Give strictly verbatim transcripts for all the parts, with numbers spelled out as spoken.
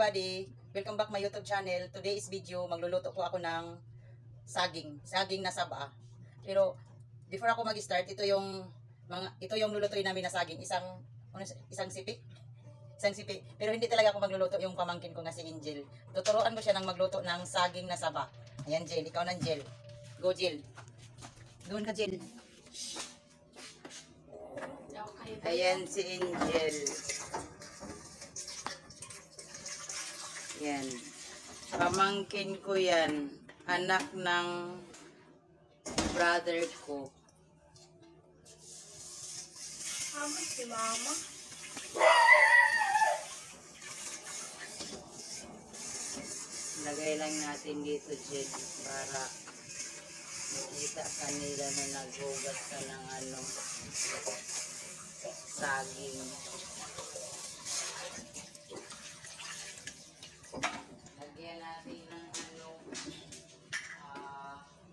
everybody! Welcome back my YouTube channel. Today's video, magluluto po ako ng saging. Saging na saba. Pero before ako mag-start, ito yung mga ito yung lulutuin namin na saging. Isang ano, isang sipi. Isang sipi. Pero hindi talaga ako magluluto, yung pamangkin ko nga si Angel. Tuturuan ko siya ng magluto ng saging na saba. Ayan, Jill. Ikaw na, Jill. Go, Jill. Doon ka, Jill. Ayan si Angel. Yan. Pamangkin ko yan. Anak ng brother ko. Habang si mama. Lagay lang natin dito, Jed, para makita kanila na naghugas ka ng ano, saging. Lagyan natin ng ano, uh,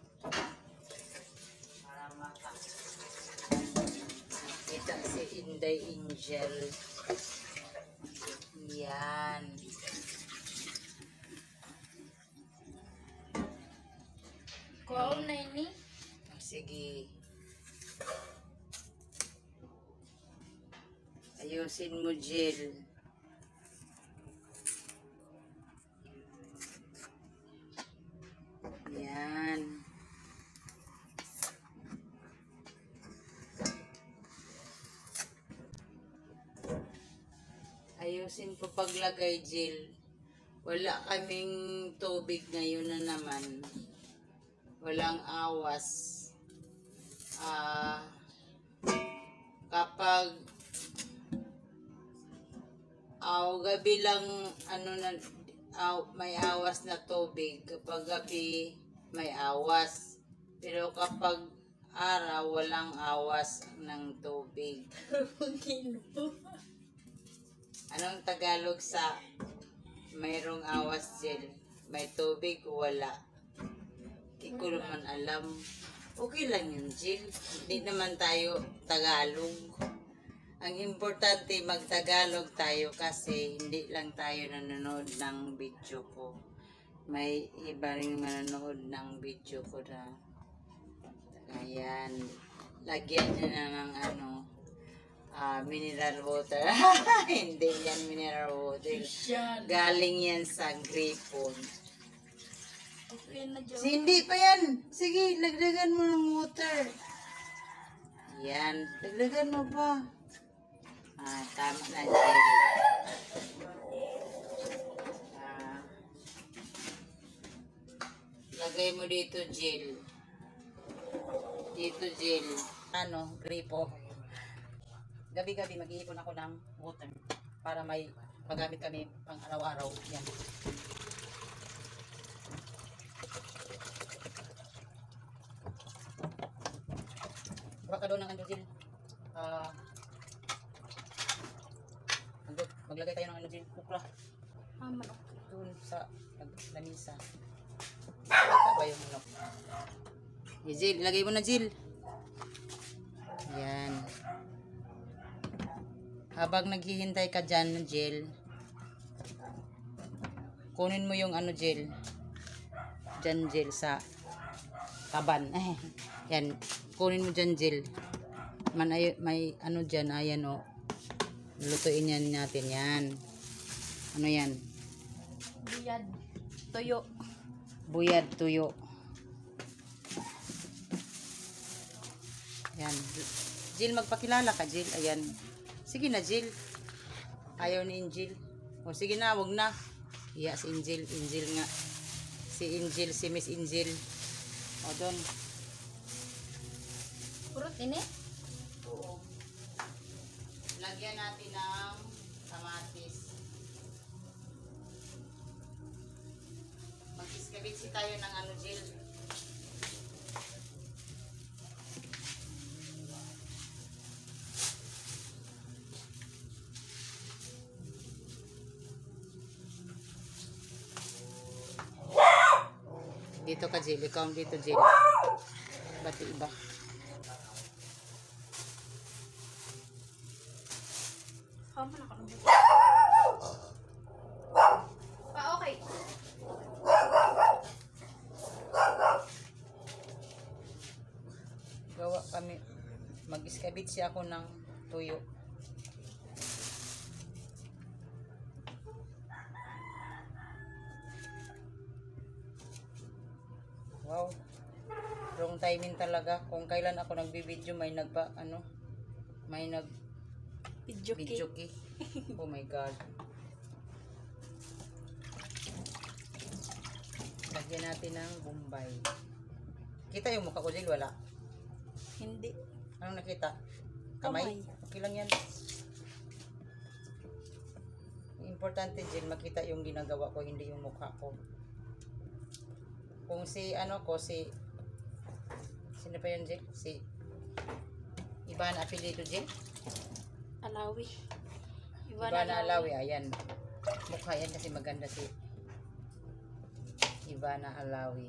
para maka kita si Inday Angel. Yan. Kuha na ini. Sige. Ayusin mo, Jill. Yan. Ayusin po paglagay, Jill. Wala kaming tubig ngayon na naman. Walang awas. Ah, kapag aw gabi lang ano na aw, may awas na tubig, kapag gabi may awas. Pero kapag araw walang awas ng tubig. Anong Tagalog sa mayroong awas, Jill? May tubig, wala. Hindi ko naman alam. Okay lang yun, Jill. Hindi naman tayo Tagalog. Ang importante, mag-Tagalog tayo kasi hindi lang tayo nanonood ng video ko. May iba rin manonood ng video ko na. Ayan. Lagyan nyo na ng ano, uh, mineral water. Hindi yan mineral water. Galing yan sa gripon. Okay na, Jo. Hindi pa yan. Sige, lagdagan mo ng water. Yan. Lagdagan mo pa. Ah, tama na, Jill. Ah, lagay mo dito, Jill. Dito, Jill. Ano, gripo. Gabi-gabi mag-iipon ako ng water para may magamit kami pang araw-araw. Yan. Baka ka doon ng ano, Jill. Ah, uh, maglagay tayo ng ano, Jill. Ukra. Mama. Doon sa lamisa. Baka ba yung ano? Hey, Jill, ilagay mo na, Jill. Yan. Habang naghihintay ka dyan, Jill, kunin mo yung ano, Jill. Dyan, Jill, sa kaban. Eh, yan. Kunin mo dyan, Jill. Man, ay, may ano dyan, ayan o. Lutuin yan natin, yan. Ano yan? Buyad. Tuyo. Buyad, tuyo. Yan. Jill, magpakilala ka, Jill. Ayan. Sige na, Jill. Ayaw ni Angel. O, sige na, wag na. Iya, si Angel. Angel nga. Si Angel, si Miss Angel. O, doon. Purot ini. Oo. Lagyan natin ng kamatis. Mag-iskabitsi tayo ng ano, Jill. Dito ka, Jill. Ikaw dito, Jill. Ba't iba? Hama na ka ng buko. kami, mag-iskabitsi ako ng tuyo. Wow. Wrong timing talaga. Kung kailan ako nagbibideo, may nagpa, ano, may nag Video video key. Oh my God. Lagyan natin ng Bombay. Kita yung mukha ko, Jill? Wala. Hindi. Anong nakita? Kamay? Kamay. Okay lang yan. Importante, Jill, makita yung ginagawa ko, hindi yung mukha ko. Kung si, ano ko, si, sino pa yun, Jill? Si, Ivan apelido, Jill? Alawi. Ivan Alawi, ayan. Mukha yan kasi maganda si Ivana Alawi.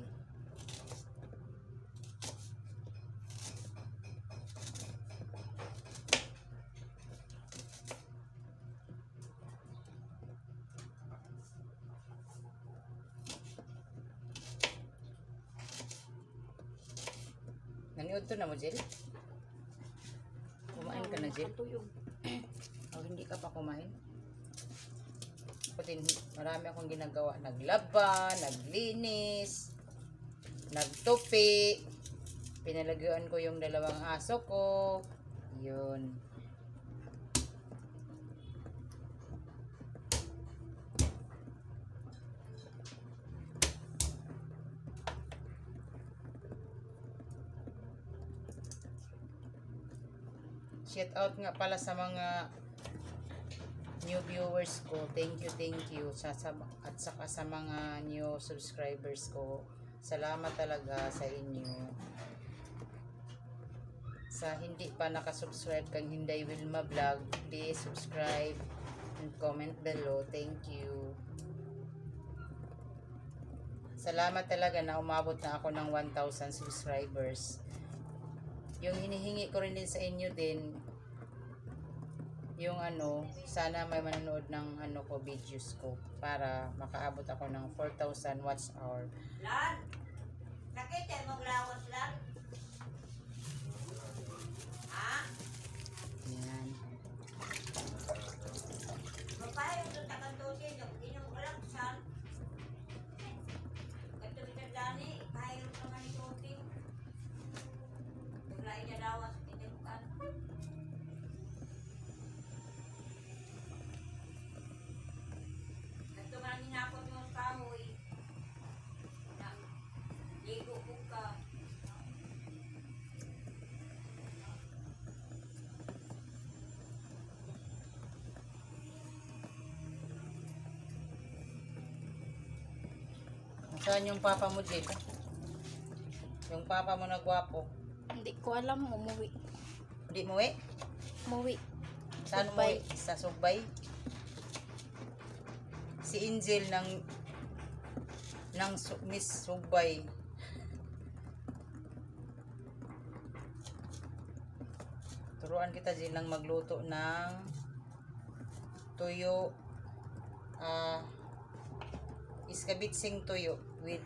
Naniod to na mo, Jill? Kumain ka na, Jill? Tuyog. O hindi ka pa kumain? Pati marami akong ginagawa. Naglaba, naglinis, nagtupi, pinalagyan ko yung dalawang aso ko. Yun. Shout out nga pala sa mga new viewers ko. Thank you, thank you. Sa, sa, at saka sa mga new subscribers ko. Salamat talaga sa inyo. Sa hindi pa nakasubscribe kang Hinday Wilma Vlog, please subscribe and comment below. Thank you. Salamat talaga na umabot na ako ng one thousand subscribers. Yung hinihingi ko rin din sa inyo din, yung ano, sana may manonood ng ano ko, videos ko, para makaabot ako ng four thousand watch hour. Lan, nakita mo lawas lan? Ha? Yan. Mapaya ito takang dosin, yung inom ko lang saan? Ito kita dani, kaya ito naman ito ting. Bigla niya lawas, tinimukan. Ito nga ninapot yung kahoy. Nang ligo ko ka. Saan yung papa mo, Jill? Yung papa mo na gwapo. Hindi ko alam, umuwi. Hindi mo eh? Umuwi. Saan mo Sugbay. eh? Sa Sugbay? Si Angel ng ng Su- Miss Sugbay. Turuan kita, Jill, ng magluto ng tuyo, ah, iskabitsing tuyo with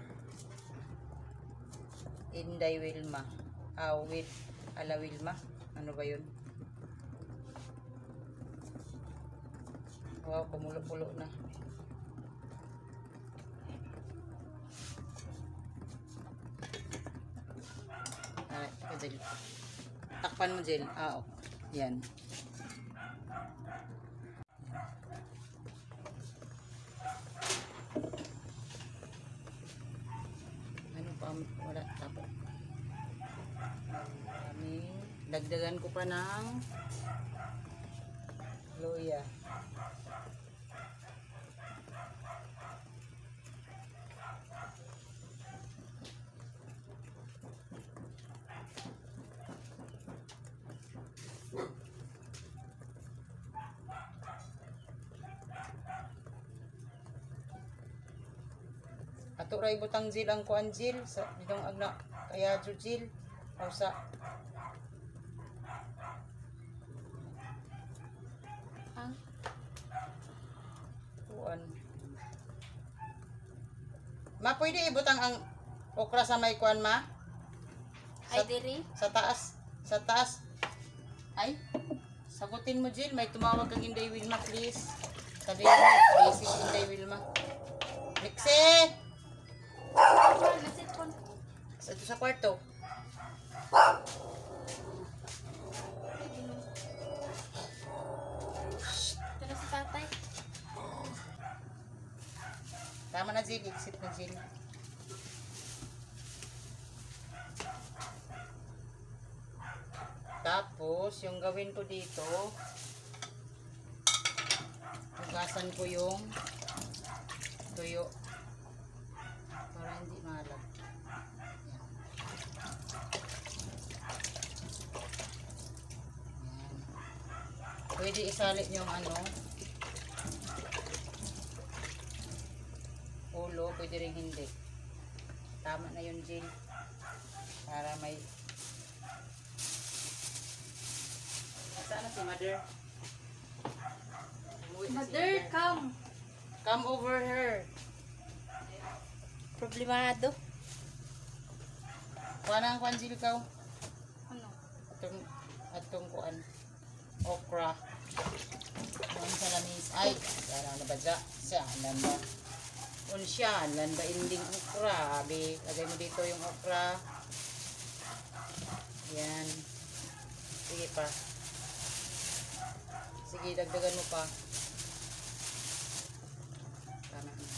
Inday Wilma. Ah, with Ala Wilma. Ano ba yun? Wow, kumulo-pulo na. Ah, ito, Jill. Takpan mo, Jill. Ah, oh. Yan. Ano pa? Wala. Tapos. Aming dagdagan ko pa ng luya. Ato ray butang, Jill, ang kuan, Jill, sa ditong agna kaya jo, Jill. Pausa. Ang Kuan. Ma, pwede ibutang ang okra sa may kuan, ma? ay diri. Sa taas. Sa taas. Ay, sagutin mo, Jill. May tumawag kang Inday Wilma, please. Sabi mo, busy si Inday Wilma. Rixie! Message ko. Sa ito sa kwarto. Pero si tatay. Tama na, Jill. Exit na, Jill. Tapos, yung gawin ko dito, hugasan ko yung tuyo para hindi malat. Yan. Pwede isalit yung ano, ulo, pwede rin hindi. Tama na yun, Jill. Para may... Saan na si Mother? Umuwi na si Mother, come. Come over here. Problemado. Kuha na ang kwansil ka. Ano? Atong, atong kuan. Okra. Kuhan sa lamis. Ay, kaya na ba dya? Siya, landa. Un siya, landa inding okra. Abi, lagay mo dito yung okra. Yan. Sige pa. Sige, dagdagan mo pa. Tama na.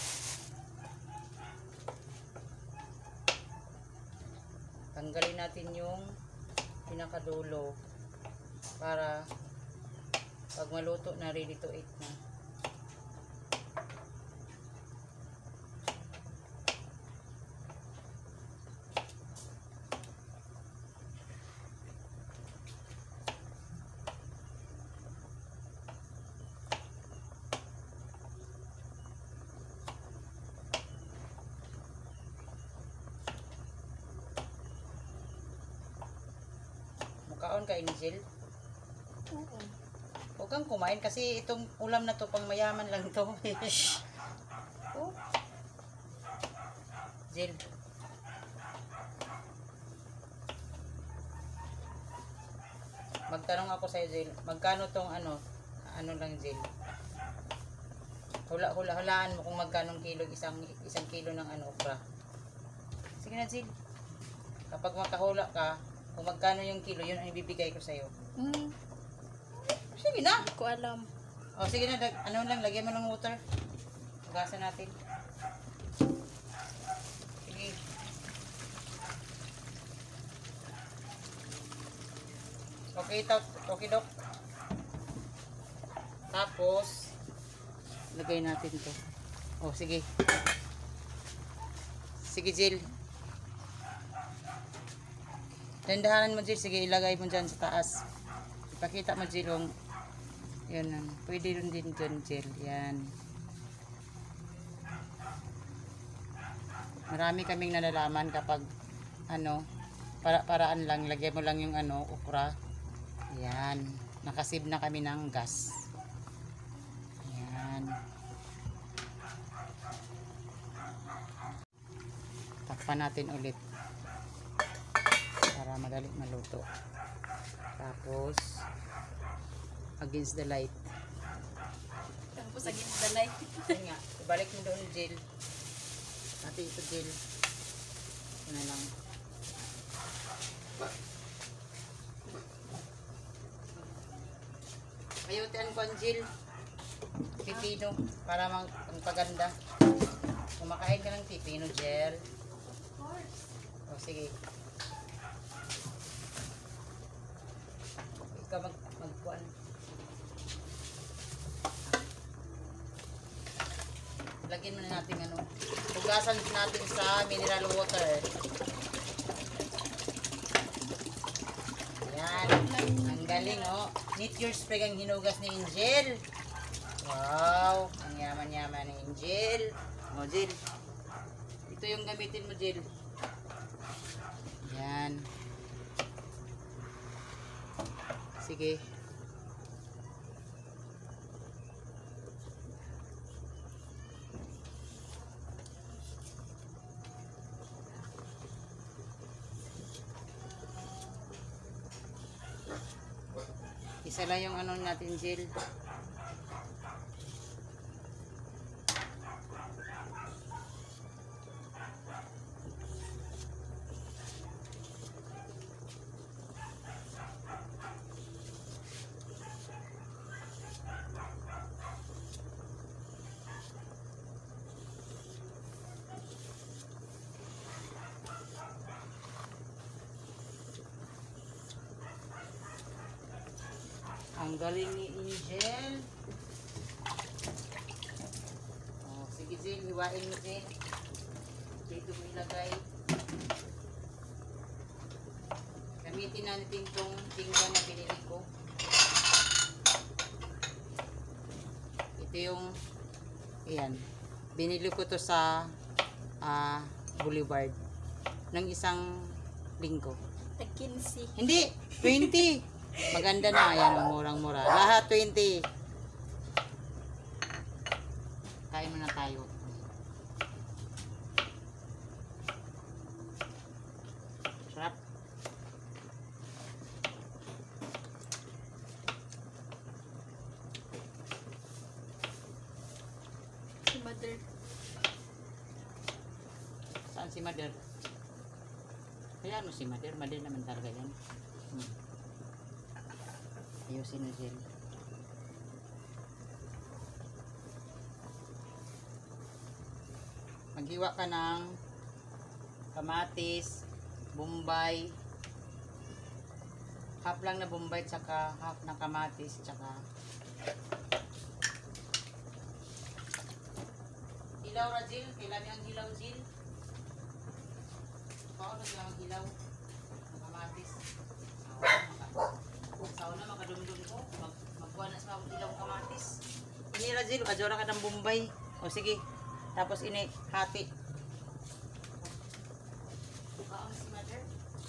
Tanggalin natin yung pinakadulo para pag maluto na, ready to eat na. Kaon ka, Angel. Oo. Huwag kang kumain kasi itong ulam na to pang mayaman lang to. Oh. Jill. Magtanong ako sa'yo, Jill. Magkano tong ano? Ano lang, Jill? Hula, hula, hulaan mo kung magkano kilo isang isang kilo ng ano, okra. Sige na, Jill. Kapag makahula ka, kung magkano yung kilo, yun ang ibibigay ko sa'yo. Hmm. Sige na. Hindi ko alam. O, sige na. Dag, ano lang, lagyan mo ng water. Hugasan natin. Sige. Okay, tap. Okay, Dok. Tapos, lagay natin to. O, sige. Sige, Jill. Dandahanan mo, Jill. Sige, ilagay mo dyan sa taas. Ipakita mo, Jill, yung yan. Pwede rin din dyan, Jill. Yan. Marami kaming nalalaman kapag ano, para paraan lang. Lagyan mo lang yung ano, okra. Yan. Nakasave na kami ng gas. Yan. Takpan natin ulit. Para madali maluto. Tapos against the light. Tapos against the light. Yan nga, ibalik mo doon, Jill. Ate ito, Jill. Ito na lang. Ayutin ko ang Jill. Pipino. Para mang paganda. Kumakain ka ng pipino, Jill. O, sige. Ikaw mag magkuhan. Lagyan mo na natin ano. Hugasan natin sa mineral water. Yan. Ang galing, oh. Need your spray ang hinugas ni Angel. Wow. Ang yaman-yaman ni Angel. O, Jill. Ito yung gamitin mo, Jill. Yan. Sige. Isa lang yung ano natin, Jill. Ang galing ni Angel. Oh, sige, Jill. Hiwain mo, Jill. Dito mo ilagay. Gamitin natin itong tingga na pinili ko. Ito yung, ayan. Binili ko to sa uh, Boulevard ng isang linggo. Tag quince. Hindi, twenty. Maganda na, ayan, murang-mura. Lahat twenty. Kain muna tayo. Sarap. Si mother. Saan si Mother? Kaya ano si Mother? Mother naman talaga yan. Hmm. Ayusin na Jill. Maghiwa ka ng kamatis, bombay, half lang na bombay, tsaka half na kamatis, tsaka hilaw ra Jill. Kailan ang hilaw Jill? Paano siya ang hilaw? Ang kamatis. Sao na makadumdum ko. Mag magkuha na sa ilong kamatis. Ini ra Jill, kajora ka ng bombay. O sige. Tapos ini hati. Bukaon si Mother.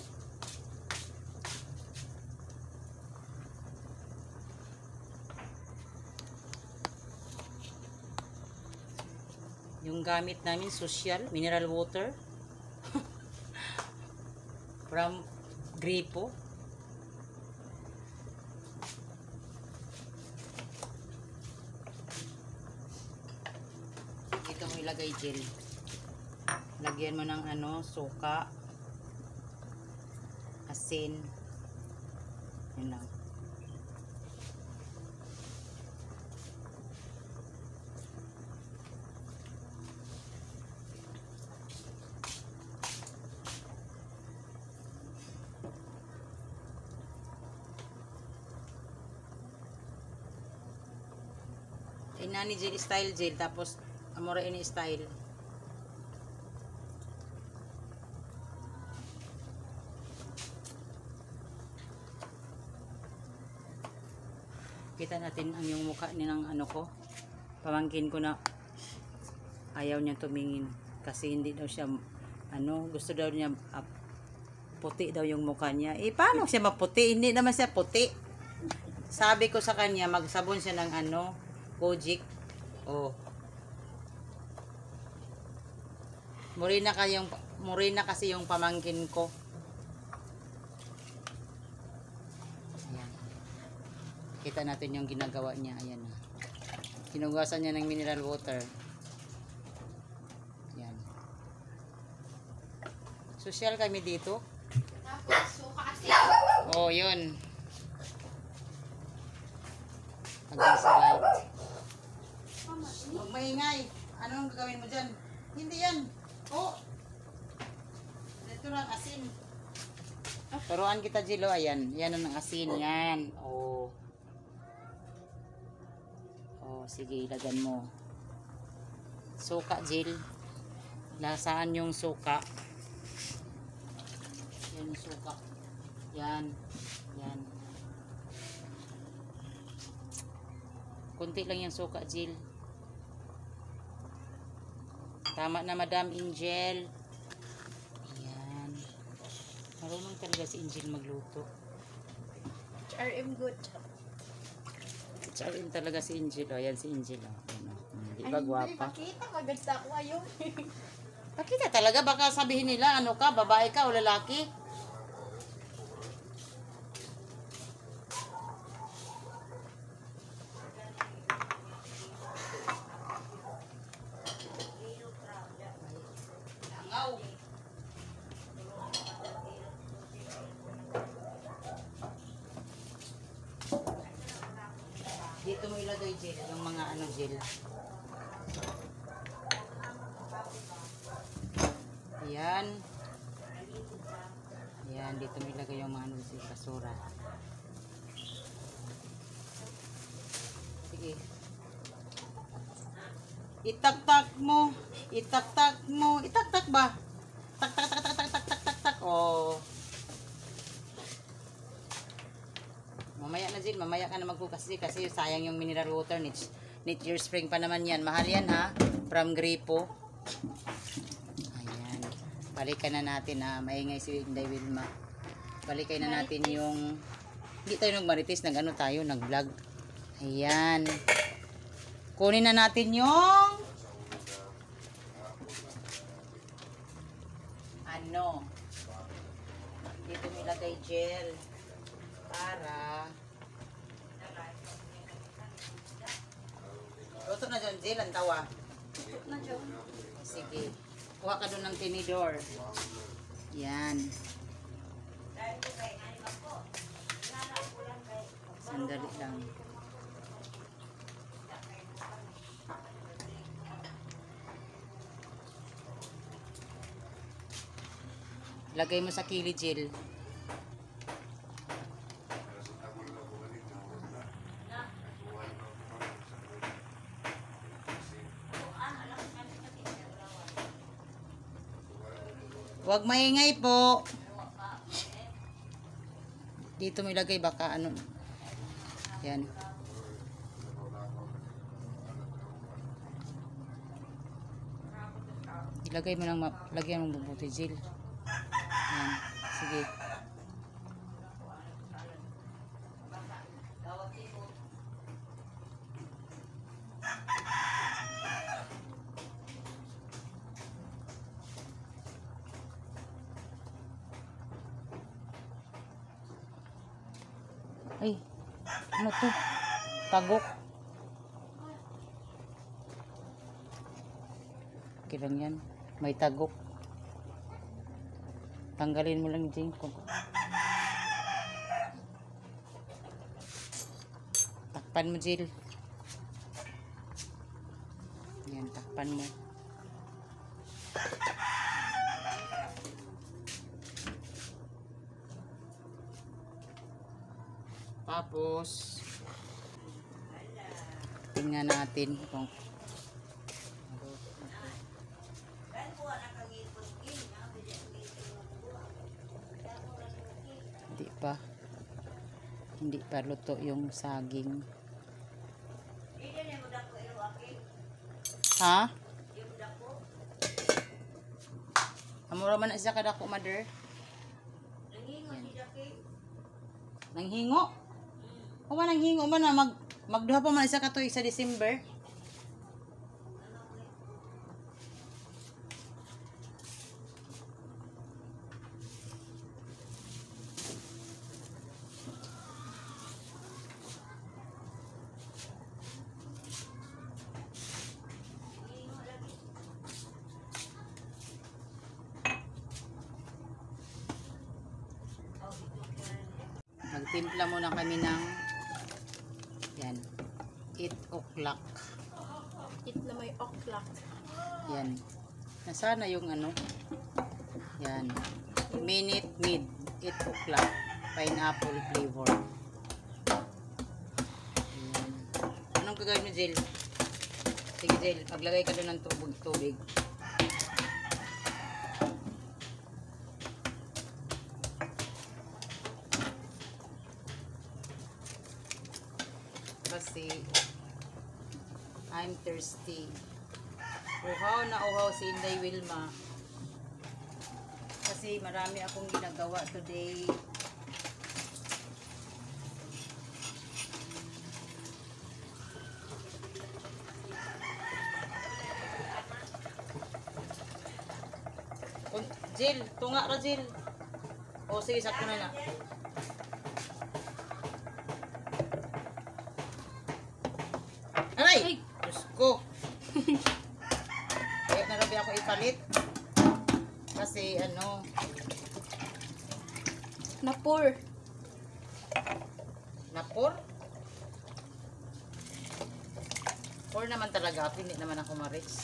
Yung gamit namin social, mineral water. From Gripo. Ito mo ilagay Jill. Lagyan mo ng ano, suka, asin. Yan lang. Inani Jill style Jill, tapos amora ini style. Kita natin ang yung mukha ni ng ano ko. Pamangkin ko na ayaw niya tumingin kasi hindi daw siya ano, gusto daw niya uh, puti daw yung mukha niya. Eh paano siya maputi? Hindi naman siya puti. Sabi ko sa kanya magsabon siya ng ano, Kojic. Oh. Morena kayong morena kasi yung pamangkin ko. Ayan. Kita natin yung ginagawa niya. Ayan na. Hinugasan niya ng mineral water. Ayan. Social kami dito. Tapos suka asin. Oh, yun. Hanggang sa light. Huwag maingay. Anong gagawin mo dyan? Hindi yan. Oh. Ito lang asin. Turuan kita, Jilo. Ayan. Yan ang asin. Yan. Oh. Oh, sige. Ilagyan mo. Suka, Jill. Lasaan yung suka. Yan yung suka. Yan. Yan. Kunti lang yung suka, Jill. Tama na, Madam Angel. Ayan. Marunong talaga si Angel magluto. H R M good. H R M talaga si Angel. O, ayan si Angel. O. Ayan, o. Hmm, di ba gwapa? Pakita, maganda ko ayun. Pakita talaga. Baka sabihin nila, ano ka, babae ka o lalaki? ilagay gel, yung mga ano gel. Ayan. Ayan, dito mo ilagay yung mga ano gel, basura. Sige. Itak-tak mo. Itak-tak mo. Itak-tak ba? Tak tak tak tak tak tak tak tak tak. Oh. Mamaya na din, mamaya ka na magbukas din kasi sayang yung mineral water. Need, need your spring pa naman yan. Mahal yan ha. From Gripo. Ayan. Balikan na natin ha. Maingay si Inday Wilma. Balikan na natin yung... Hindi tayo nagmarites. Nag-ano tayo? Nag-vlog. Ayan. Kunin na natin yung... Ano? Dito nilagay gel. Para... Luto na dyan, gel. Ang tawa. Na dyan. Sige. Kuha ka doon ng tinidor. Yan. Sandali lang. Lagay mo sa kili gel. Huwag maingay po. Dito mo ilagay baka ano. Yan. Ilagay mo lang, lagyan mo mabuti gel. Yan. Sige. Ay, ano to? Tagok. Okay lang yan. May tagok. Tanggalin mo lang yung ko. Takpan mo, Jill. Yan, takpan mo. Tapos, tingnan natin kung hindi pa hindi pa luto yung saging. Ha? Amura man na siya kadako, mother. Nanghingo? O ba nanghingo man na mag magduha pa man isa ka tuig sa December? Magtimpla muna kami ng yan, eight o'clock. Eat na may o'clock. Yan. Nasana yung ano? Yan. Minute mid, eight o'clock. Pineapple flavor. Yan. Anong gagawin mo, Jill? Sige, Jill. Maglagay ka doon ng tubig. tubig. Kasi I'm thirsty. Uhaw na uhaw si Inday Wilma. Kasi marami akong ginagawa today. Jill, tunga ra Jill. O sige, sakto na na. Aray! Diyos ko. Kaya narabi ako ipalit. Kasi ano. Napur. Napor? Or naman talaga ako, hindi naman ako ma-rich.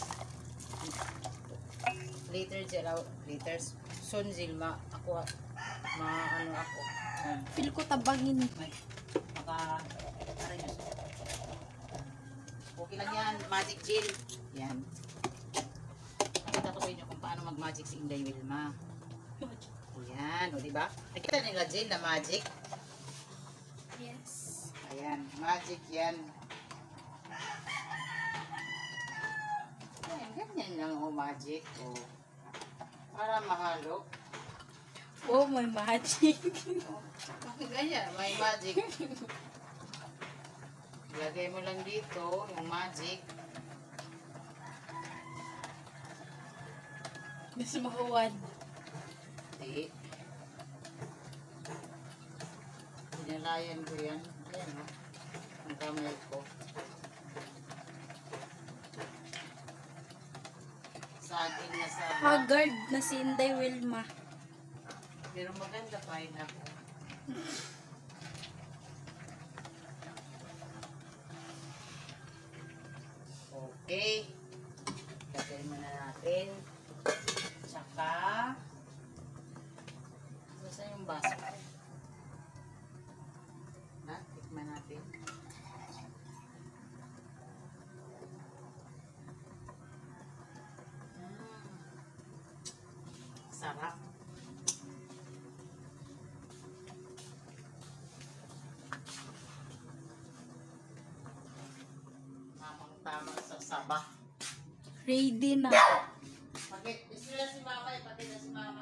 Later, Jill, later, soon, Jill, ma, ako, ma, ano ako. Um, Feel ko tabangin. may, maka, aray nyo. Okay lang yan, Magic Jill. Yan. Nakita ko sa inyo kung paano mag-magic si Inday Wilma. Ayan, o diba? Nakita nila, Jill, na magic. Yes. Ayan, magic yan. Ayan, ganyan lang o magic. O, para mahalo. Oh, may magic. O, ganyan, may magic. Lagay mo lang dito yung magic. Mas makuwan. Hindi. Pinalayan ko yan. Ayan o. Ang kamay ko. Saging na sa Haggard na si Inday Wilma. pero maganda pa rin ako. Okay. Lagay muna natin. Tsaka basta yung baso ko. Na, tikman natin. Mm. Sarap. Tamang-tama sa saba. Ready na. Bakit? Gusto na si mama, ipati na si mama.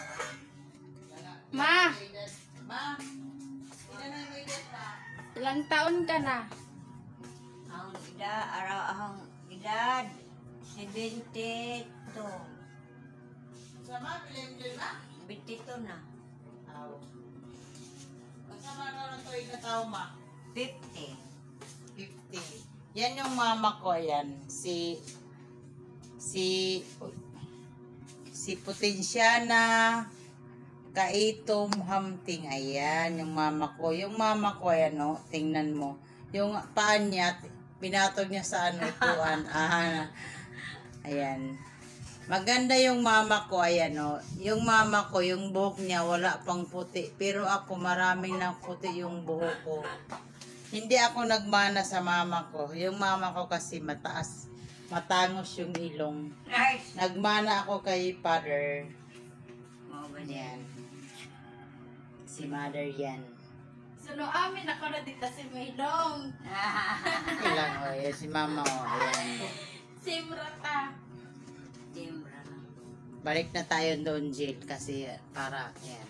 Ma! Ma! Ilan na yung edad, ma? Ilang taon ka na? Ang edad, araw ang edad, seventy-two. Sama, bilhin din na? seventy-two na. Aw. Masama na lang ito yung tao, ma? fifty. fifty. Yan yung mama ko, yan. Si, si, si Putensiana, Kaitom Hamting. Ayan, yung mama ko. Yung mama ko, ayan, no? Tingnan mo. Yung paan niya, pinatog niya sa ano, ituan. Ah, ayan. Maganda yung mama ko, ayan, no? Yung mama ko, yung buhok niya, wala pang puti. Pero ako, maraming na puti yung buhok ko. Hindi ako nagmana sa mama ko. Yung mama ko kasi mataas. Matangos yung ilong. Nice. Nagmana ako kay father. Mga ba Yan. Si mother yan. Suno amin ako na dito si Maylong. Ilang o. Yan, si mama o. Ayan. Simrata. Timbra na. Balik na tayo doon, Jill. Kasi para, yan.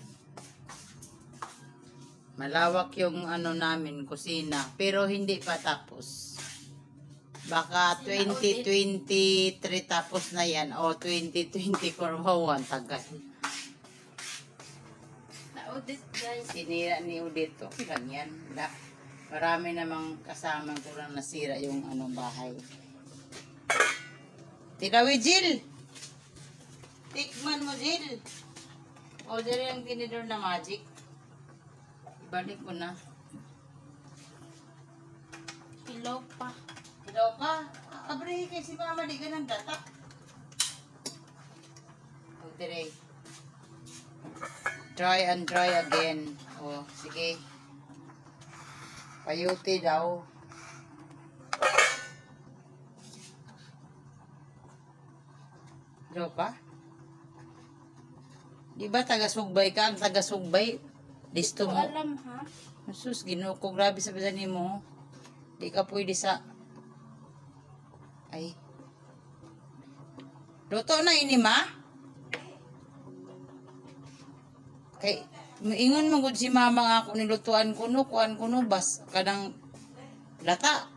Malawak yung ano namin, kusina. Pero hindi pa tapos. Baka twenty twenty-three tapos na yan. O twenty twenty-four. Wow, ang tagal. Na-audit guys. Sinira ni Udit. Okay lang yan. Wala. Marami namang kasama ko lang nasira yung ano bahay. Tinawi, Jill! Tikman mo, Jill! O, dyan yung tinidor na magic. Ibalik ko na. Ilaw pa. Hello pa? Abrihi kay si mama, di ka nang datak. O, dire. Try and try again. O, sige. Payuti daw. Hello pa? Di ba taga-sugbay ka? Ang taga-sugbay. Listo Ko mo. alam ha. Sus, ginoo ko. Grabe sa bisan mo. Di ka pwede sa... Ay. Luto na ini, ma? Kay, ingon mo gud si mama nga ako nilutuan ko no, kuan ko no, bas, kadang lata.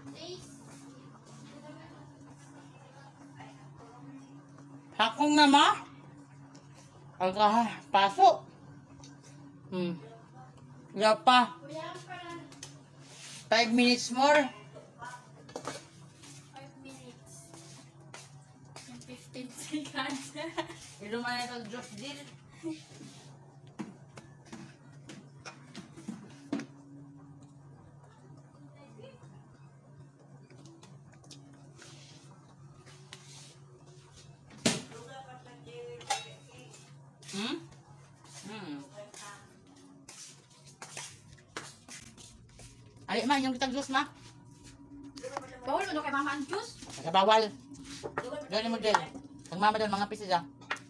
Hakong na, ma? Aga, paso. Hmm. Wala pa. Five minutes more. five minutes. And fifteen seconds. Ilo man ito, Diyos din. Ali ma, yung kitang juice ma. Bawal mo daw kay mama ang juice. Nagabawal. Gano'n mo din. Ang mama doon, mga pisa siya.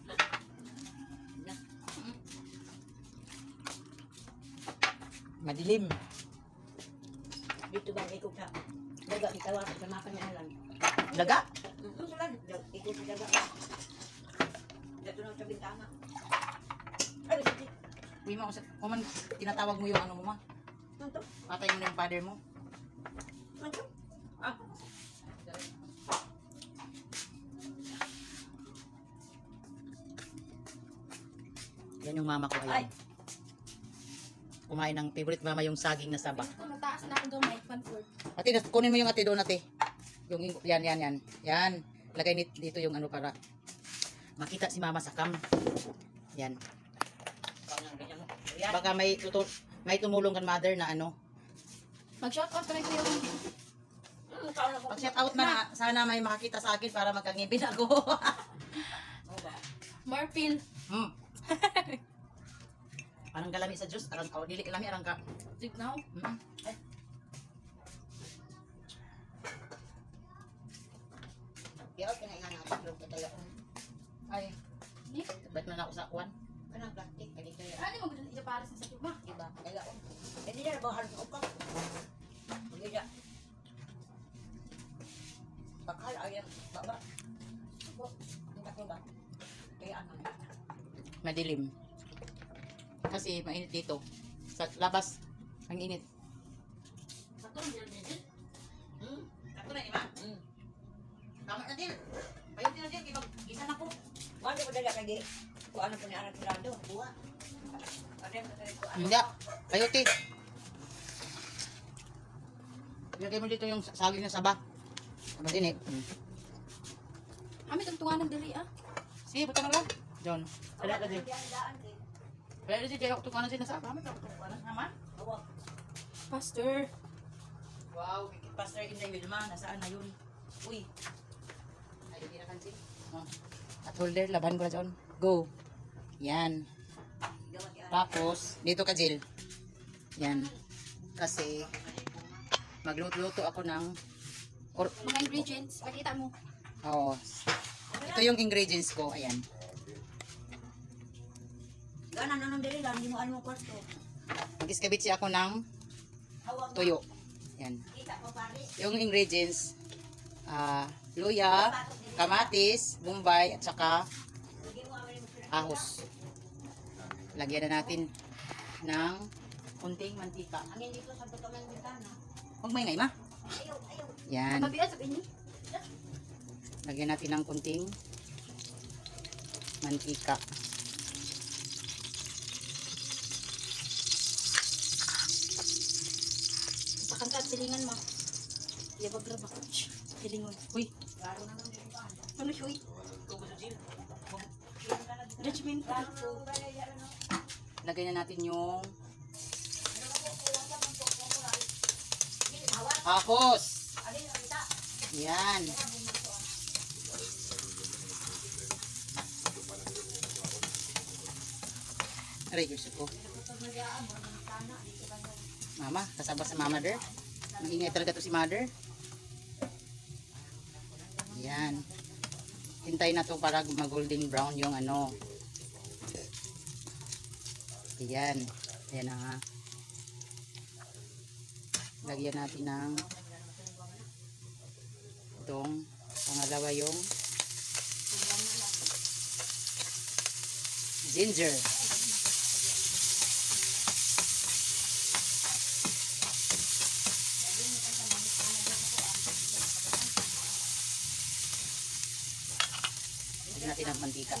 Madilim. Dito ba ikot sa daga itawa sa mga kanyalan. Laga? Mm, sulan, ikot sa daga. Dito na sa bintana. Ay, sige. Uy mo, kung man tinatawag mo yung ano mo ma. Ano to? Patay mo na yung father mo. Ano to? Ah, Yan yung mama ko ay. ayun. Kumain ng favorite mama yung saging na saba. Kung mataas na ako daw may comfort. Ate, nas- kunin mo yung ate doon ate. Yung ing- yan, yan, yan. Yan. Lagay nit- dito yung ano para makita si mama sa cam. Yan. Baka may tutul may tumulong kan mother na ano. Mag-shout out ka na kuya mo. Mm, kaon ako. Pag shout out na, na sana may makakita sa akin para magkangipin ako. Oh, ba? Marpil. hmm. Parang galami sa juice, arang ka, dili kalami arang ka. Tignaw. Hmm. Kaya okay na nga natin yung kataya. Ay, Ni? ba't man ako sa kuwan? Kanang plastic, ganito yan. Ano mo gudon ita para sa sakit ba? Diba? Kaya ako. Hindi na bahal ko ka. Hindi na. Bakal ayan. Baba. Ako. Hindi ko ba? Kaya ano. Madilim. Kasi mainit dito. Sa labas, ang init. Sakto na din. Hmm? Ako na, ima. Hmm. Tama na din. Ayun din na din, isa na ko. Wala ko dala kagi. Kung ano po ni anak Tirado. Buwa. Ano yung kasari ko? Ano? Hindi. Kayote. Ilagay mo dito yung saging na saba. Saba din eh. Hmm. Kami tungtungan ng dili ah. Sige, butang lang. John. Wala ka din. Daan din. Wala na din. Kaya ako tukanan sila sa saba. Wala na naman. Awag. Pastor. Wow, Pastor Inday Wilma. Nasaan na yun? Uy. Ayun, hindi na kansin. Oh. At holder, laban ko na dyan. Go. Yan. Gawat yan. Tapos, dito ka, Jill. Yan. Kasi, magluto ako ng, or, Mga ingredients. Pakita mo. oh, ito yung ingredients ko. Ayan. Gana na nung dili lang. Hindi mo ano mo kwarto. Mag-iskabitsi ako ng Awag. tuyo. Yan. Kita mo pare. Yung ingredients, ah, luya, kamatis, bombay, at saka Hindi mo amin mo. ahos. Lagyan na natin ng kunting mantika. Ang hindi ko sa butong ng bintana. Huwag may ma. Ayaw, ayaw. Yan. Mabias sa inyo. Lagyan natin ng kunting mantika. Pakanta at silingan mo. Yabag raba. Silingon. Uy. Ano siya? Uy? Judgment. Lagay na natin yung ahos. Yan. Aray, gusto ko. Mama, kasama sa mama der. Maingay talaga to si mother. Yan. Hintay na to para mag-golden brown yung ano. Ayan. Ayan na nga. Lagyan natin ng itong pangalawa yung ginger. Lagyan natin ng mantika.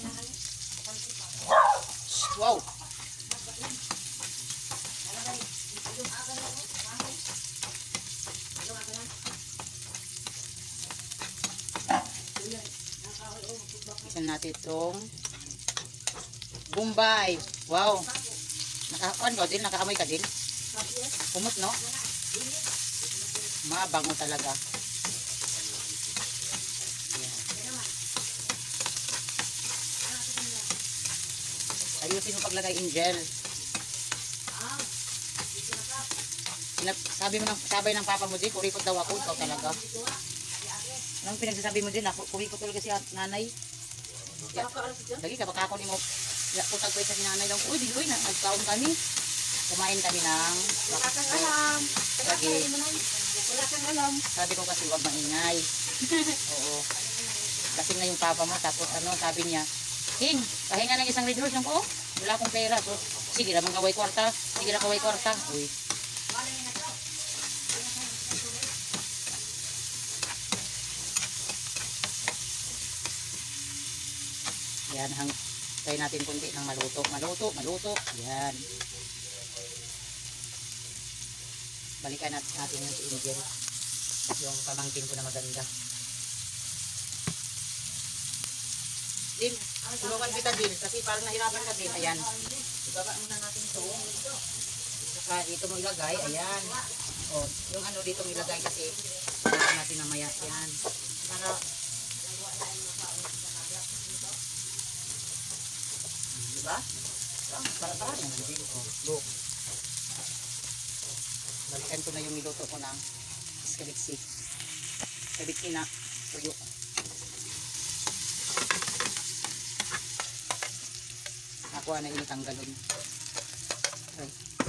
Wow! Isa natin itong Bombay. Wow! Nakakuan ka din? Nakaamoy ka din? Kumot, no? Mabango talaga. Ayan. Ayusin mo paglagay in gel. Pinag sabi mo ng sabay ng papa mo din, kurikot daw ako, ikaw talaga. Anong pinagsasabi mo din, ako kurikot talaga si nanay. Ya, lagi kapag ako ni mo, ya, kutag pa sa sinanay lang, uy, di uy, nagkaon kami. Kumain kami ng Wala kang alam. lagi. Wala kang alam. Sabi ko kasi huwag maingay. Oo. Lasing na yung papa mo, tapos ano, sabi niya, King, pahinga ng isang red horse lang ko, oh, wala akong pera. So, sige lang, kaway kwarta, sige lang kaway kwarta. Uy. Yan, hang, tayo natin kunti ng maluto, maluto, maluto. Yan. Balikan natin, natin yung si Angel. Yung pamangkin ko na maganda. Din, tulungan kita din kasi parang nahirapan ka din. Ayan. Ibaba muna natin ito. Saka dito mo ilagay. Ayan. O, yung ano dito mo ilagay kasi para natin namaya. Ayan. Para diba? Para para yan. O, look. Balikan ko na yung niluto ko ng iskabitsi. Iskabitsi na tuyo. Ako na ini tanggalin. Okay.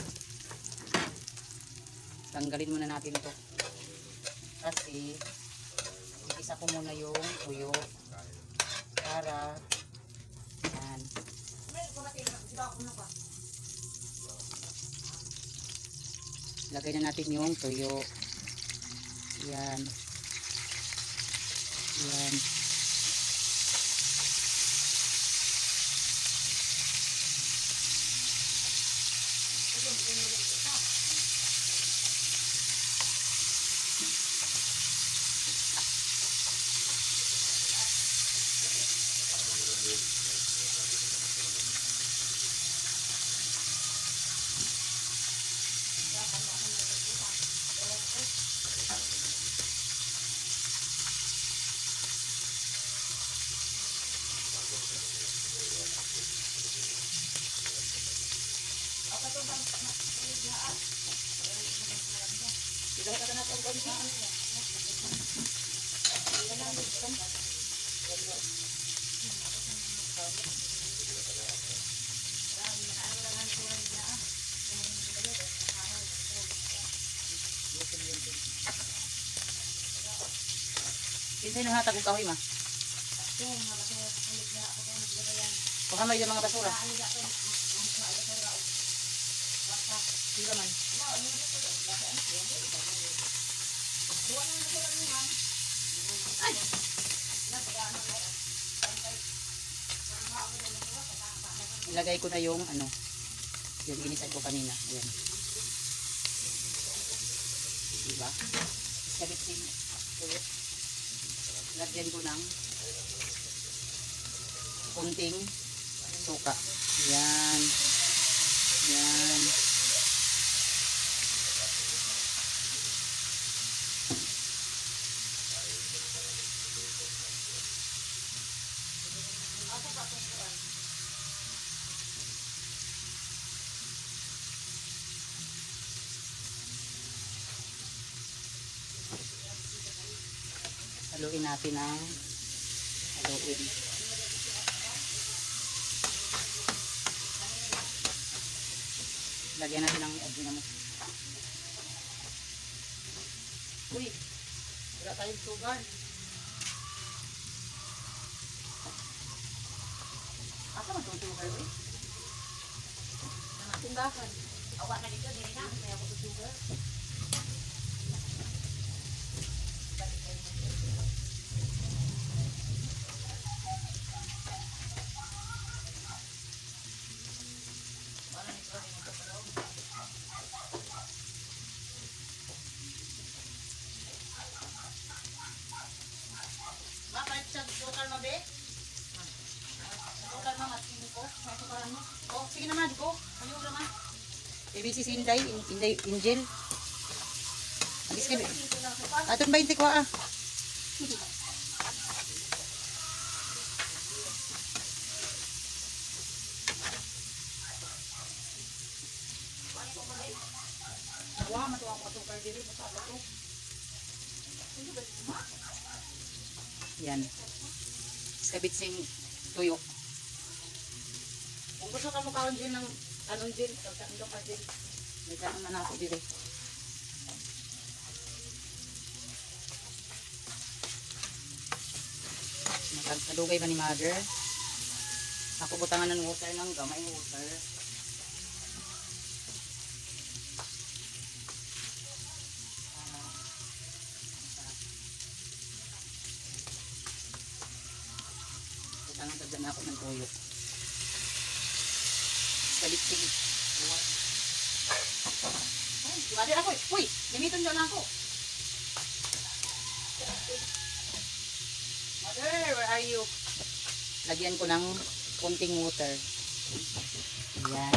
Tanggalin muna natin to. Kasi isa ko muna yung tuyo para yan. Lagay na natin yung tuyo. Yan. Yan. Pinsay nung hatag kong kahoy ma. Kuha mo yung mga basura. Sila man. Ay! Ilagay ko na yung ano, yung inisan ko kanina. Ayan. Diba? Sabit din. Lagyan ko ng kunting suka. Yan. Yan. Haluin natin ang haluin. Lagyan natin ng agin mo. Uy, wala tayong sugar. Asa man itong sugar, uy? Tindahan. Awa na dito, hindi na. May ako itong sugar. Oh, sige naman ko. Ano naman? Baby si Inday, Inday, Angel. Agis ka. Atun twenty ko ah. Wah, matuwa ko katukar diri basta to. Yan. Skabitsing tuyo. Kung gusto ka mo kaon din ng anong din, pagkaandong ka din. May kaon man ako diri. Nakadugay ba ni mother? Ako butangan ng water ng gamay water. Butangan sa dyan ako ng tuyo. Salitsig. Ay, si mother ako eh. Uy, limiton dyan ako. Mother, where are you? Lagyan ko ng konting water. Ayan.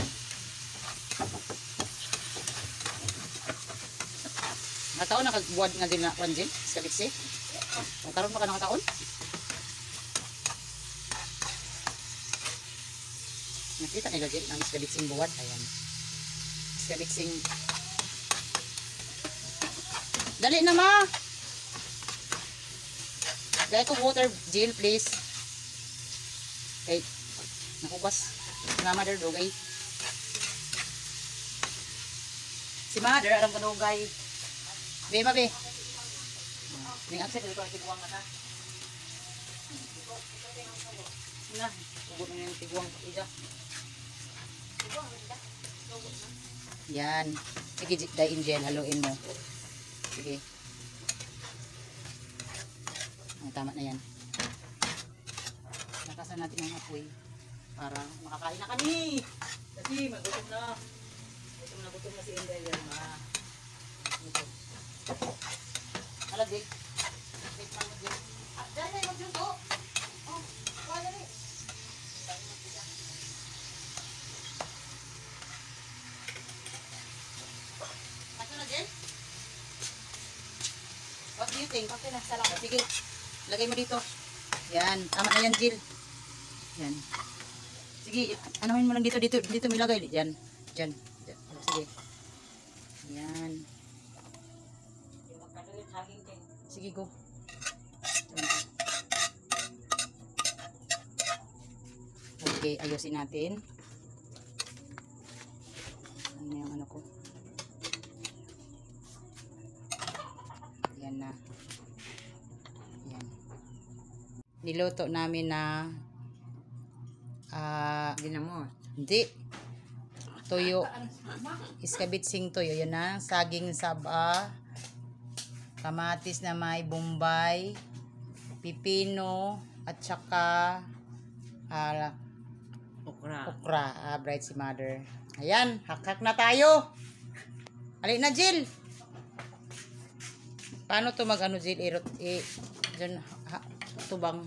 Nataon na kagbuwad nga din na panjin? Skabitsi? O karoon pa ka nakataon? Nakita nila din ang skabitsing buwad. Ayan. Skabitsing. Dali na ma! Dahil ko water, Jill, please. Okay. Nakubas. Nga mother, dugay. Si mother, alam ka dugay. Be, ma, be. Ning akset, dito ang tiguang na ka. Na, hugot na yung tiguang. Ida. Yan. Sige, dahin gel. Haluin mo. Sige. Oh, tama na yan. Nakasan natin ang apoy para makakain na kami. Kasi magutom na. Gutom na gutom na si Inday yan. Ah. Ito. Alag, Dick. Dick, mag Dick. Ah, dahil na yung magluto. Oh, wala rin. Ito na, Jen? What do you think? Okay na, salamat. Sige. Lagay mo dito. Yan. Tama na yan, Jill. Yan. Sige. Anuhin mo lang dito. Dito, dito mo ilagay. Yan. Yan. Yan. Sige. Yan. Sige, go. Okay. Ayusin natin. Ano yung ano ko? Yan na. Niluto namin na ah, Ginamos. hindi. Tuyo. Iskabitsing tuyo. Yun na. Saging saba. Kamatis na may bombay. Pipino. At saka ah, Okra. okra. Ah, bright si mother. Ayan. Hakhak na tayo. Alin na, Jill. Paano to mag ano, Jill? Irot. Eh, dyan. Ha, tubang.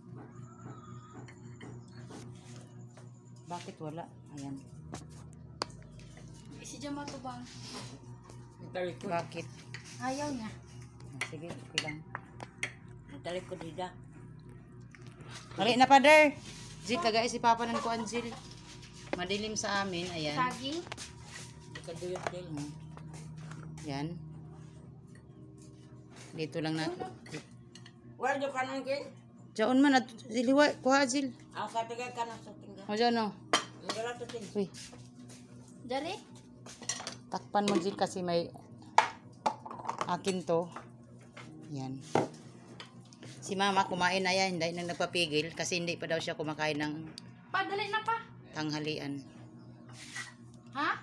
Bakit wala? Ayan. Si Jama to bang? Bakit? Ayaw niya. Ah, sige, okay lang. Natalik ko dida. Mali na, Father. Jill, kagaya si Papa ng kuan, Jill. Madilim sa amin. Ayan. Saging. Kaduyot din. Hmm. Yan. Dito lang na. Wala nyo ka nang kin? Diyan man. Diliwa. Kuha, Jill. Ang katigay ka na sa tingga. O, dyan, o. Ang gala to ting. Uy. Dari? Takpan mo, Jill, kasi may akin to. Yan. Si Mama kumain na yan. Hindi na nagpapigil kasi hindi pa daw siya kumakain ng Pa, dali na pa. tanghalian. Ha?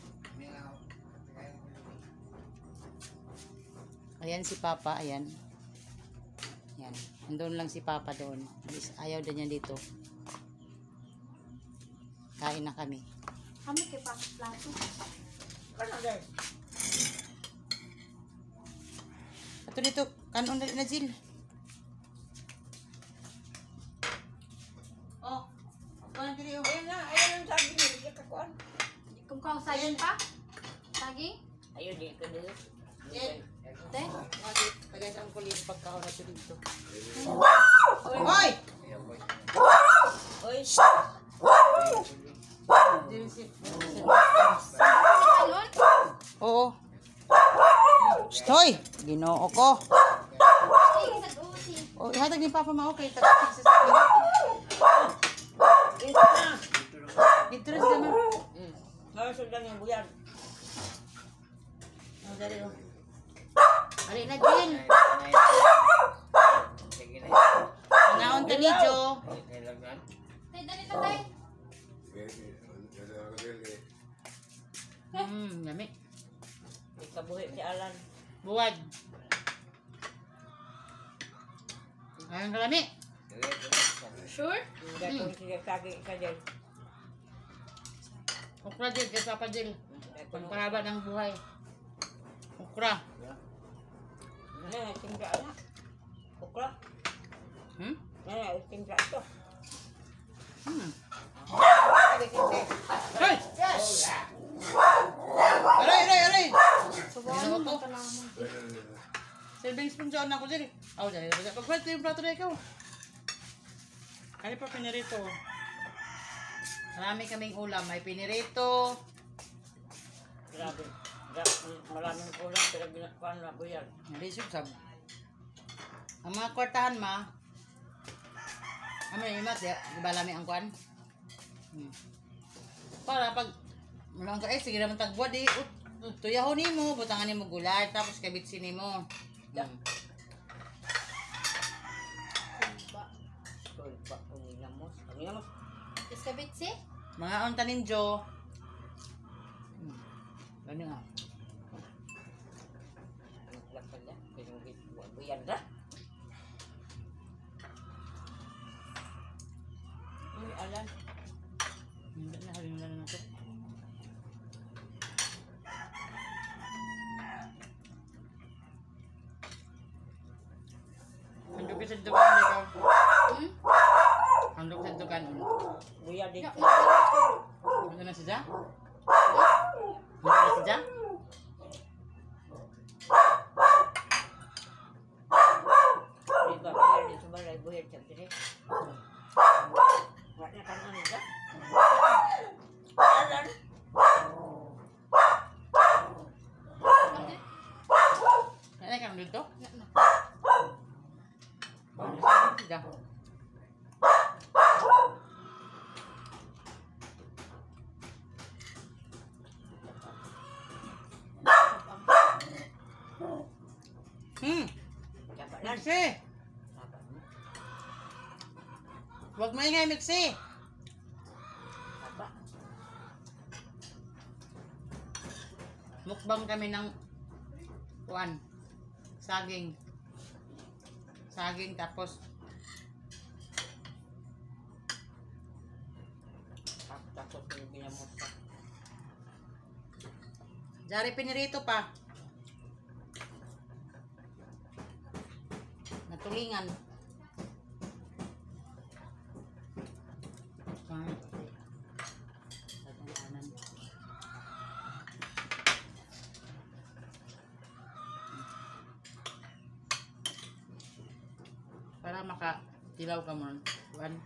Ayan si Papa. Ayan. Yan. Nandun lang si Papa doon. Ayaw din niya dito. Kain na kami. Kami kay pa plato. Ano din? Ato dito. Kanon na na, Jill. Oh. Kanon dito. Ayun na, ayun ang sabi niyo. Hindi ka kuhan. Kung kau saging pa? Saging? Ayun, di ka dito. Jill. Te? Tagay sa ang kulit pagkaon na dito. Hoy! Hoy! Jill, si... Ano? Oo. Hoy, ginoo ko. Oh, ihatag ni Papa Mao kay tatik sa sakit. Dito na. Dito rin sila ma. Hmm. Ngayon sundan yung buyan. Oh, dali oh. Ali na din. Naon ta ni Jo. Hmm, lami. Ikabuhi si Alan. Buwag. Ayun ka lami. Sure? Hindi ko siya kagi ka dyan. Okra din kay Papa Jil. Pangparaba ng buhay. Okra. Ano, tingga na. Ukra. Hmm? Ano, tingga ito. Hmm. Kagi kinte. Hoy! Aray, aray, aray! Subuhan mo ka naman. Silbing spoon dyan ako dyan. Aw, dyan. Pagpwede yung plato na ikaw. Kani pa pinirito. Marami kaming ulam. May pinirito. Grabe. Gra- Maraming kulang pero ginagawa na buyan. Hindi sub. Ang mga kwartahan ma. Ano yung imat? Diba lami ang kwan? Hmm. Para pag malang ka eh, sige naman tagbuwa di. ut- Tuyahon ni mo. Butangan ni mo gulay. Tapos kabitsin ni mo. Hmm. Ito, pa, panginamos. Panginamos. Iskabit si? Mga unta ninjo. Hmm. Ganun nga. Ang lakad niya. Pinunggit buyan na. Uy, Alan. Hindi na halin na natin. Handog ka sa dukan ikaw. Hmm? Handog sa dukan. Buyan din. Ano na siya? Ano na siya? Dito, buyan din sa balay. Buyan sa sini. Wala na kanan ka. Alan. Ano ka dito? Na, na. Ano na siya? Hmm. Dapat lang. Mixi! Dapat mo. Huwag maingay, Mixi! Dapat. Mukbang kami ng kuan. Saging. Saging tapos Tapos yung ginamos ka. jari pinirito pa. Natulingan. Ah. Tatang kanan. Para maka-tilaw ka mo. Kuan.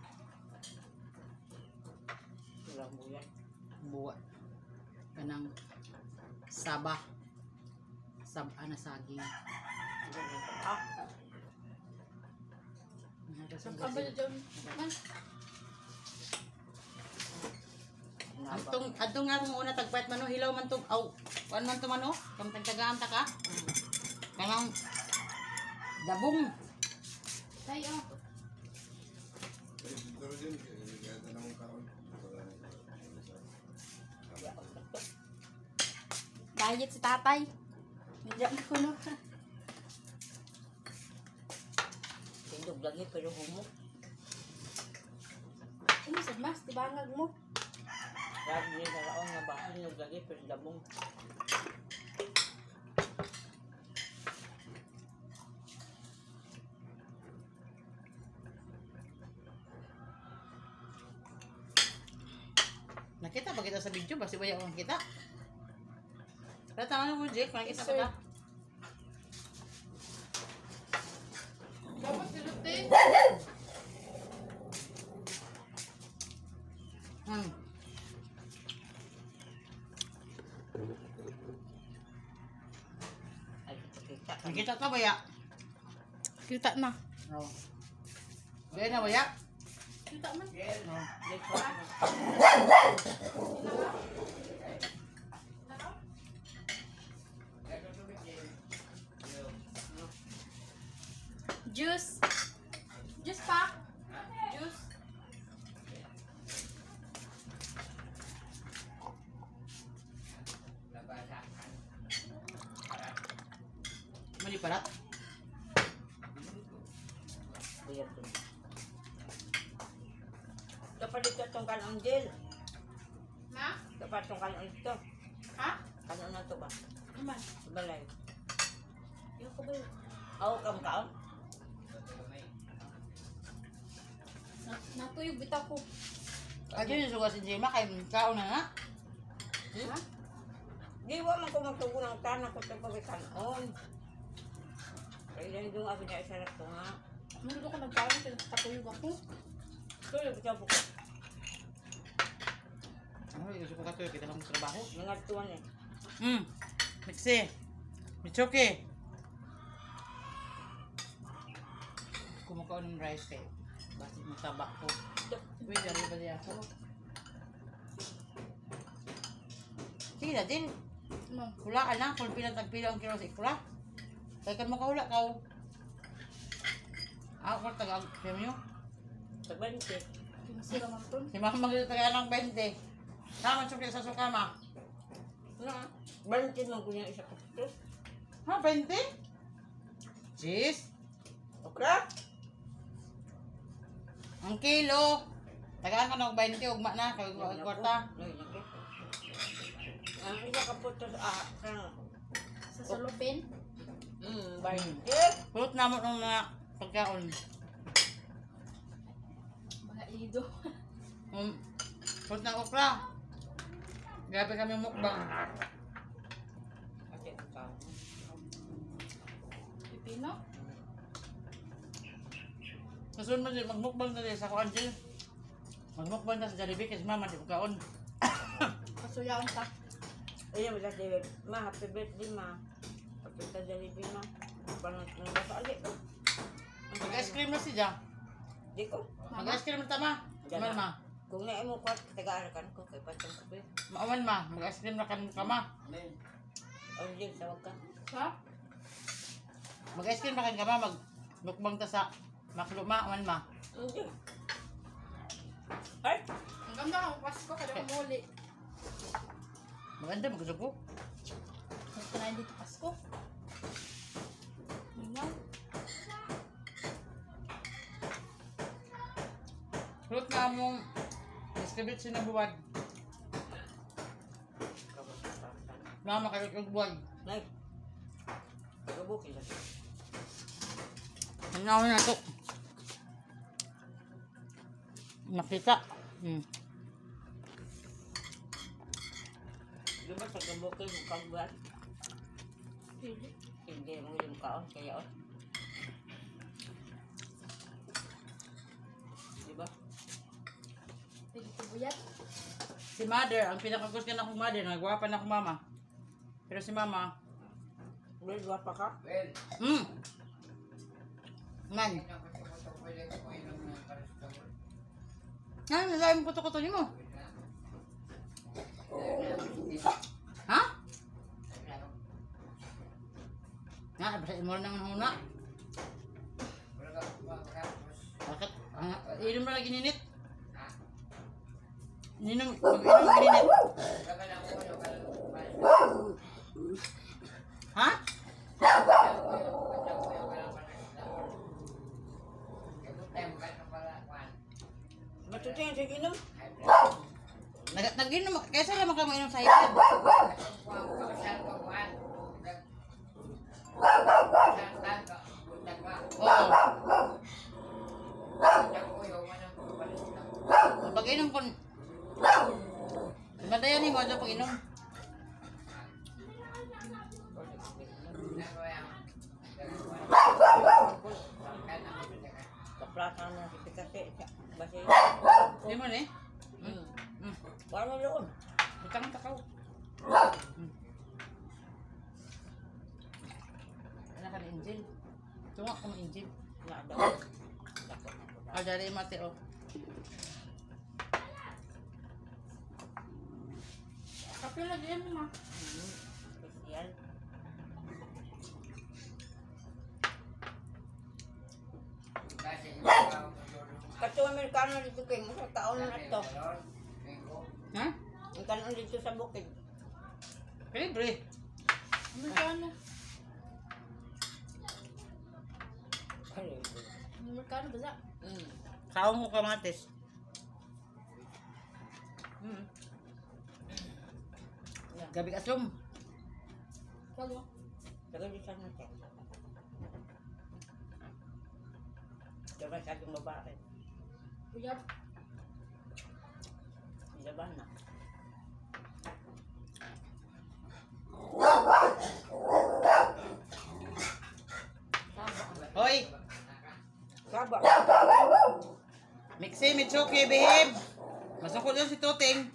Tulang buyan. Buwa. Kanang saba. Saba na saging. Ah, Ang kabal dyan. Man. Antong adtong nga kung una tagpait man no hilaw man tong aw kuan man to man no kam tagtagaan ta ka. Kanang dabong. Tayo. Diet si tatay. Nandiyan ko no. tindog lagi pero humok. Ano sad mas tibangag mo. Grabe niya sa laon nga ba? Tindog lagi pero damong. Nakita ba kita sa video basi waya ko kita. Pero tama mo Jake, nakita Yes, ba sir. ta? Dapat siluti. Hmm. Ay, okay. Nakita ka ba ya? Kita na. Oo. Gaya na ba ya? Kita man. Oo. Juice. Juice pa. Juice. Mali parat. Dapat dito itong kanon gel. Na? Dapat itong kanon ito. Ha? Kanon na ito ba? Naman. Balay. Yung ko ba yun? Ako kam kaon. Na- Natuyog bitaw ko. Aja yung suga si Jema kay kao na nga. Ha? Di wa man ko magtugo ng tanang ko ito pagkanon. Kaya lang doon ako niya isarap ko nga. Ano ko nagkaroon kaya tatuyog ako? Tuloy ko siya buko. Ano yung suga ka to kita lang trabaho. Mga tuwan eh. Hmm. Mixi. Mitsuki. Kumakaon ng rice kay basit mo taba ko. Wait, dali ba diya ako? Sige na din. Ano? Hula ka na kung pilang tagpila ang kilo sa ikula. Kaya kan mo kahula ka. Ako ko taga premium. Tagbante. Kinsira man to. Si Mama magiging taga ng twenty. Naman sukli sa sukama. Ano? Bante man ko niya isa ko ito. Ha, twenty? Cheese? Okra? Ang kilo. Tagaan ka ng twenty, ugma na. Kaya kwarta. Ay, nako. Ang isa ka po ito sa ah, kang Sa salupin. Hmm, bante. Pulot na mo ng mga pagkaon. Mga ido. Um, pulot na okra. Grabe kami mukbang. Kasi ang tao. Pipino. Kasunod mo din, magmukbang na din sa kuan Jill. Magmukbang na sa Jollibee kasi Mama di pagkaon. Kasuyaon ta. Ayun, wala si ma, happy birthday ma. Pagkita Jollibee ma. Parang nang basa ulit. Mag-ice cream na siya. Di ko. Mag-ice cream na tama. Mal ma. Kung na mo kwat, taga-arakan ko kay patang ko. Maawan ma. Mag-ice cream na kan ka ma. Ang din, tawag ka. Ha? Mag-ice cream na kan ka ma. Magmukbang ta sa maklo ma. Awan ma. Hindi. Ay, Ang ganda ng Pasko kada muli. Maganda, magsugo. Ito na dito Pasko. Minaw. Pulot na mong iskabit sinabuwad. Mama kayo yung buwag. nay. Kabukin na. Ano na to? Nakita. Hmm. Di ba sa kabukin mo kagbuhat? Pili. Hindi mo yung kaon, kaya o. Di ba? Pili ko buyat. Si mother, ang pinakagusto na akong mother, nagwapa na akong mama. Pero si mama, Well, pa ka? hmm. Man. Ano, nalalim kuto-kuto niyo mo? Ha? Nga, basta mo lang ng huna. Bakit? Ah, inom na lagi ninit. Inom, pag-inom gininit. Ha? Matuto yan sa ginom? Nag Nag-inom, kaysa lang ka mainom sa hipag. Oo. Pag-inom ko, madayan ni mo sa pag-inom. Kaplasa mo si kasi basi. Di mo ni? Hmm. Hmm. Paano doon? Butang takaw. Hmm. Anak ka Tunga ko ma-injil. Na daw. Dapat ako daw. Ah, dari mate oh. Kape lagi yan ma. Hmm. Special. Kato Amerikano dito kay mo sa taon na ito. Ha? Ang kanon dito sa bukid. Libre. Amerikano. Kalibre. Amerikano ba sa? Hmm. Kaong ko kamatis. Hmm. Gabi aslom. Kalo. Tagal di sana siya. Diba sa ating babae? Uyab. Laban na. Hoy, Saba. Mixi, Mitsuki, behave. Masukot yun si Tuting.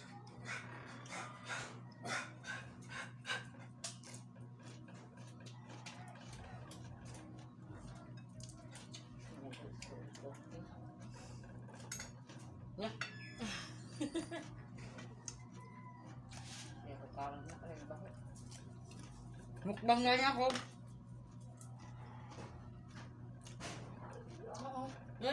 Ya. Ya, parang na kaya bakit? Mukbang na niya ako. Oo. Ya?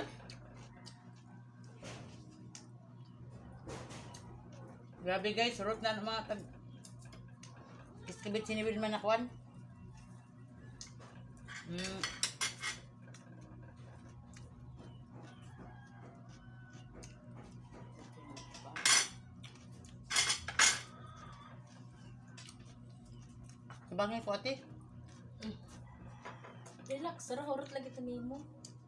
Grabe guys, surot na ng mga tag... Iskibit sinibil man nakuan. Hmm. Sabangin ko ate. Relax, sarap horot lagi ito mo.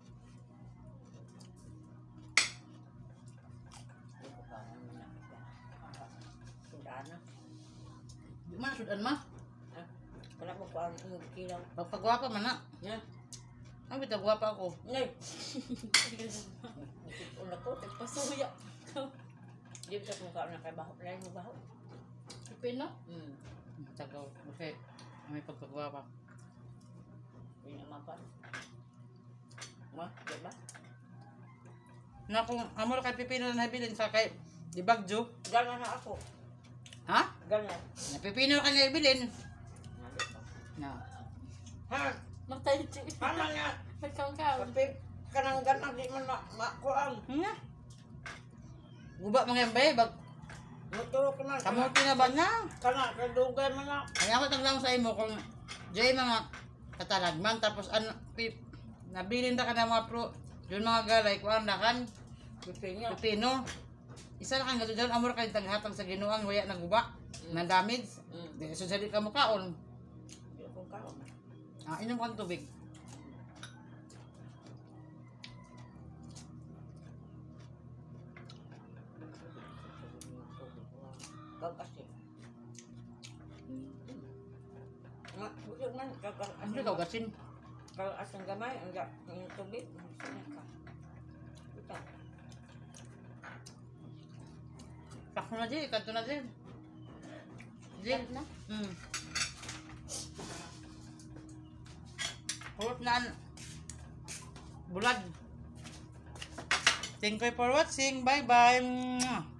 Sundana. Di man sudan ma. Ha? Wala mo pa ang kilaw. Pagpagwapa man na. Ya. Ang bita gwapa ako. Ngay. Una ko. Pasuya. Di ba kung kaon na kay baho? Lain mo baho? Pino? Hmm. Tagaw. Okay. May pagpagwapa. Hindi na mapan. Ma, di ba? Na kung amor kay pipino na nabilin sa kay di Bagjo. Gana na ako. Ha? Gana. Na pipino ka na nabilin. Nali pa. Na. Ha? Magtayo chi. Tama na. Magkaw-kaw. Kapit ka ng gana, di man na makuang. Nga. Guba mga bay bag Matulog ka man. kamuti na ba na? Kana, kadugay man na. Kaya ako taglang sa imo kung jay mga katalagman tapos ano pip nabilin ta ka ng mga pro yun mga galay kuan na kan Pipinyo. pipino. Isa na kang gatudan amor kay taghatag sa Ginuang waya na guba na damage. Mm. Di so dali ka mo kaon. Di akong kaon. Ah, inom kang tubig. Gagasi. Ma, busog man. Gagas. Ano ka gasin? Gagas ang gamay. Ang ga- ang tubig. Saan ka? Ito. Sakto na di, kanto na din. Di. Yan na. Hmm. Hulot na an- bulad. Thank you for watching. Bye bye.